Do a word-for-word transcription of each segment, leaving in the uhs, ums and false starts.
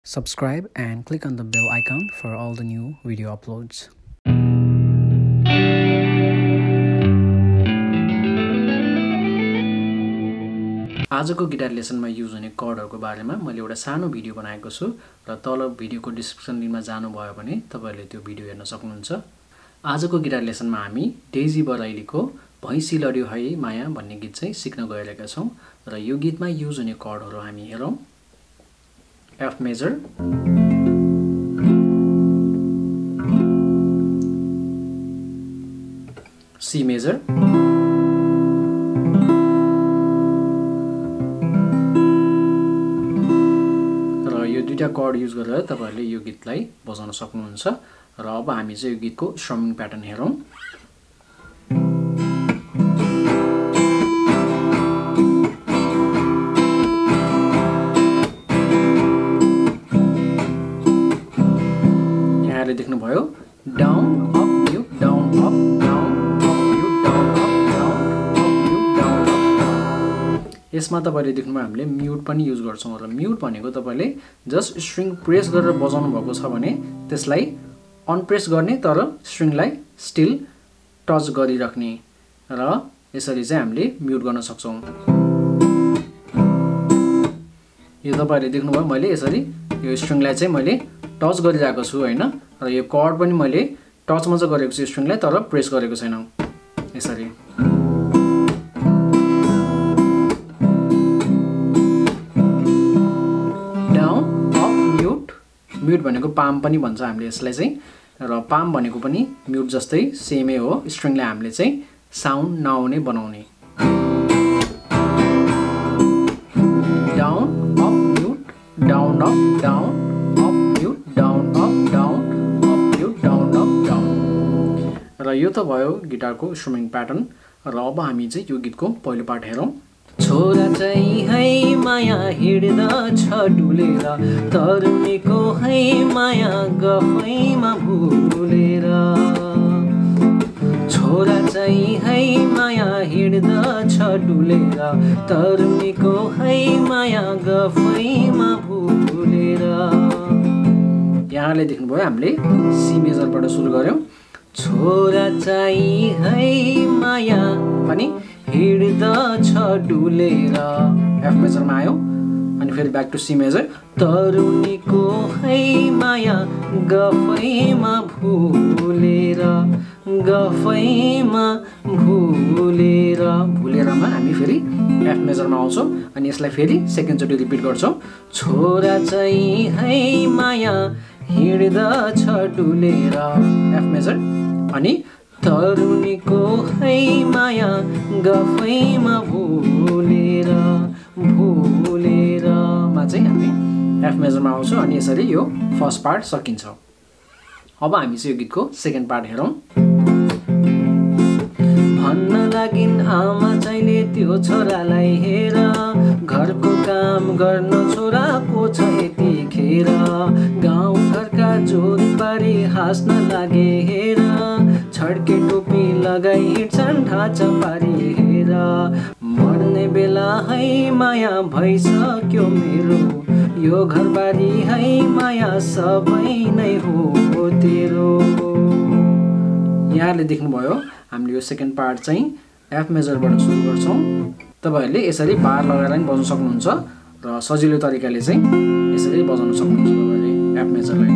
Subscribe and click on the bell icon for all the new video uploads. आजको guitar लेसनमा use हुने कर्डहरुको बारेमा मैले एउटा सानो भिडियो बनाएको छु र तल भिडियोको डिस्क्रिप्सन लिnkमा जानुभयो भने तपाईहरुले त्यो भिडियो हेर्न सक्नुहुन्छ। आजको गिटार लेसनमा हामी डेजी बराइलीको भैँसी लड्यो है माया भन्ने गीत चाहिँ सिक्न गइरहेका छौं र यो गीतमा युज हुने कर्डहरु हामी हेरौं। F major, C major, र यो दुईटा कर्ड युज गरेर तपाईहरुले यो गीतलाई बजाउन सक्नुहुन्छ। र अब हामी चाहिँ यो गीतको स्ट्रमिङ प्याटर्न हेरौं। देख्नुभयो down up mute down up down up mute down up down up mute down up. यसमा तपाईले देख्नुभयो हामीले म्युट पनि युज गर्छौं र म्युट भनेको तपाईले जस्ट स्ट्रिङ प्रेस गरेर बजाउनु भएको छ भने त्यसलाई अनप्रेस गर्ने तर स्ट्रिङलाई स्टिल टच गरिराख्ने र यसरी चाहिँ हामीले म्युट गर्न सक्छौं। यो तपाईले देख्नुभयो मैले यसरी यो स्ट्रिङलाई चाहिँ मैले टच गरिरहेको छु हैन र यो कर्ड पनि मैले टच मात्र गरेको छु स्ट्रिङलाई तर प्रेस गरेको छैन। यसरी डाउन अप म्युट म्युट भनेको पाम पनि भन्छ हामीले यसलाई चाहिँ र पाम भनेको पनि म्युट जस्तै सेमै हो। स्ट्रिङलाई हामीले चाहिँ साउन्ड नआउने बनाउने। Down up mute down up down र यो त भयो गिटारको स्ट्रमिङ प्याटर्न। र अब हामी चाहिँ यो गीतको पहिलो पार्ट हेरौं। छोरा चाहिँ है माया हिड्दा छ डुलेर तरुनीको है माया गफैमा भुलेर। छोरा चाहिँ है माया हिड्दा छ डुलेर तरुनीको है माया गफैमा भुलेर। यहाँले देख्नुभयो हामीले सी मेजरबाट सुरु गर्यौं। छोरा चाहिँ है माया अनि हिड्दा छ डुलेर एफ मेजरमा आयो अनि फेरि ब्याक टु सी मेजर तरुनीको है माया गफैमा भुलेर गफैमा भुलेर भुलेरमा हामी फेरि एफ मेजरमा आउँछौं अनि यसलाई फेरि सेकेन्ड चोटि रिपिट गर्छौं। छोरा चाहिँ है माया हिड्दा छ डुलेर एफ मेजर अनि तरुनीको है माया गफैमा भुलेर भुलेर मा चाहिँ हामी एफ मेजरमा आउँछौं अनि यसरी यो फर्स्ट पार्ट सकिन्छ। अब हामी चाहिँ यो गीतको सेकेन्ड पार्ट हेरौं। भन्न लागिन् आमा चाहिँले त्यो छोरालाई हेर घरको काम गर्न छोराको छ यतिखेर गाउँ घरका जोरी पारी हाँस्न लागे हेर छड्के टोपी लगाई हिँड्छन् ढाँचा पारी हेर मर्ने बेला है माया भइसक्यो मेरो यो घरबारी है माया सबै नै हो तेरो। यहाँले देख्नुभयो हामीले यो सेकेन्ड पार्ट चाहिँ एफ मेजरबाट सुरु गर्छौं। तपाईहरुले यसरी बार लगाएर पनि बजाउन सक्नुहुन्छ र सजिलो तरिकाले चाहिँ यसरी बजाउन सक्नुहुन्छ तपाईहरुले एफ मेजरलाई।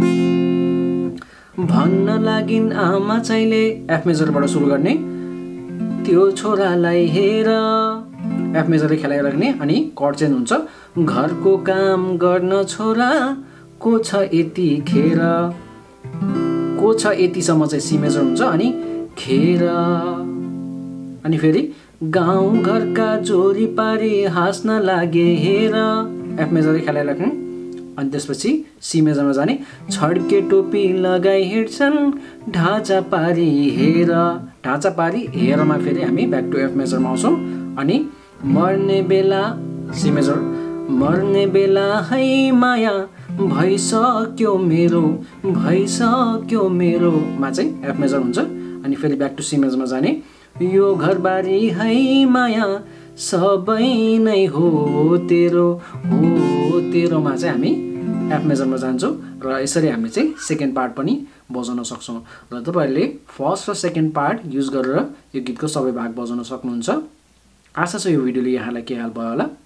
भन्न लागिन् आमा चाहिँले एफ मेजरबाट सुरु गर्ने त्यो छोरालाई हेर एफ मेजरले खेलाइराख्ने अनि कर्ड चेन्ज हुन्छ। घरको काम गर्न छोरा को छ यतिखेर को छ यतिसम्म चाहिँ सी मेजर हुन्छ अनि खेर अनि फेरि गाउँ घरका जोरी पारी हाँस्न लागे हेर एफ मेजरले खेलाइराख्ने अनि त्यसपछि सी मेजरमा जाने छड्के टोपी लगाई हिँड्छन् ढाँचा पारी हेर ढाँचा पारी हेरमा फेरि हामी ब्याक टु एफ मेजरमा आउँछौं अनि मर्ने बेला सी मेजर मर्ने बेला है माया भइसक्यो मेरो भइसक्यो मेरो मा चाहिँ एफ मेजर हुन्छ अनि फेरि ब्याक टु सी मेजरमा जाने यो घरबारी है माया सबै नै हो तेरो हो तेरोमा चाहिँ हामी एफ मेजरमा जान्छौँ र यसरी हामीले चाहिँ सेकेन्ड पार्ट पनि बजाउन सक्छौँ र तपाईहरुले फर्स्ट र सेकेन्ड पार्ट युज गरेर यो गीतको सबै भाग बजाउन सक्नुहुन्छ आशा छ यो भिडियोले यहाँलाई के हेल्प भयो होला